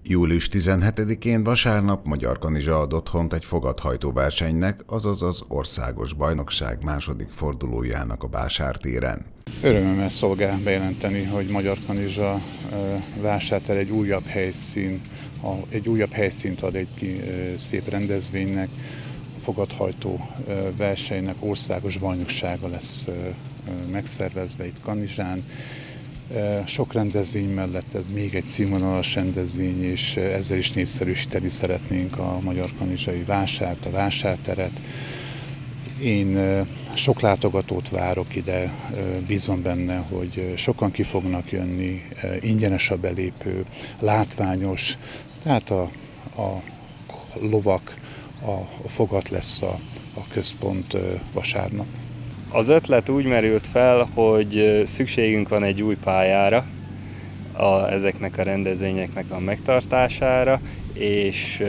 Július 17-én vasárnap Magyar Kanizsa ad otthont egy fogathajtó versenynek, azaz az országos bajnokság második fordulójának a vásártéren. Örömmel szolgál bejelenteni, hogy Magyar Kanizsa vásártér egy újabb helyszínt ad egy szép rendezvénynek. A fogathajtó versenynek országos bajnoksága lesz megszervezve itt Kanizsán. Sok rendezvény mellett ez még egy színvonalas rendezvény, és ezzel is népszerűsíteni szeretnénk a magyar kanizsai vásárt, a vásárteret. Én sok látogatót várok ide, bízom benne, hogy sokan ki fognak jönni, ingyenes a belépő, látványos, tehát a lovak, a fogat lesz a központ vasárnap. Az ötlet úgy merült fel, hogy szükségünk van egy új pályára, ezeknek a rendezvényeknek a megtartására, és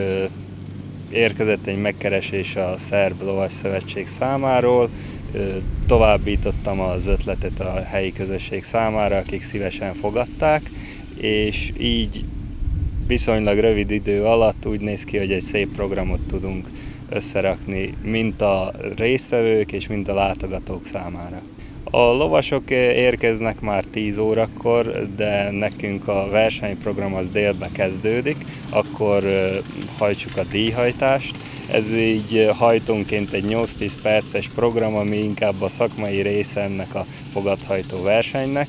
érkezett egy megkeresés a Szerb Lovas Szövetség számáról. Továbbítottam az ötletet a helyi közösség számára, akik szívesen fogadták, és így viszonylag rövid idő alatt úgy néz ki, hogy egy szép programot tudunk összerakni, mind a résztvevők és mind a látogatók számára. A lovasok érkeznek már 10 órakor, de nekünk a versenyprogram az délbe kezdődik, akkor hajtsuk a díjhajtást. Ez így hajtónként egy 8-10 perces program, ami inkább a szakmai része ennek a fogathajtó versenynek.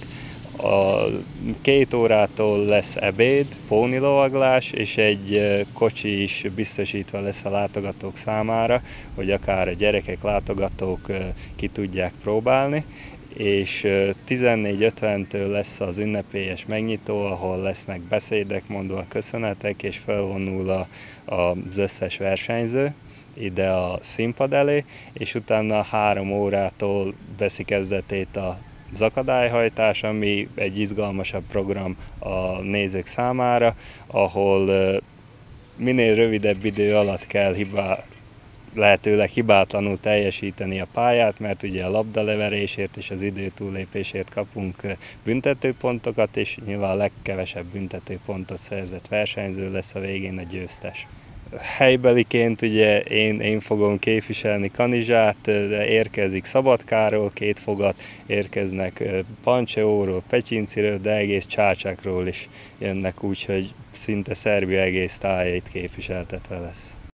A 2 órától lesz ebéd, pónilovaglás, és egy kocsi is biztosítva lesz a látogatók számára, hogy akár a gyerekek, látogatók ki tudják próbálni. És 14:50-től lesz az ünnepélyes megnyitó, ahol lesznek beszédek, mondva köszönetek, és felvonul az összes versenyző ide a színpad elé, és utána 3 órától veszi kezdetét az akadályhajtás, ami egy izgalmasabb program a nézők számára, ahol minél rövidebb idő alatt kell lehetőleg hibátlanul teljesíteni a pályát, mert ugye a labdaleverésért és az időtúllépésért kapunk büntetőpontokat, és nyilván a legkevesebb büntetőpontot szerzett versenyző lesz a végén a győztes. Helybeliként ugye én fogom képviselni Kanizsát, de érkezik Szabadkáról 2 fogat, érkeznek Pancseóról, Pecsinciről, de egész Csácsákról is jönnek, úgyhogy szinte Szerbia egész tájait képviseltetve lesz.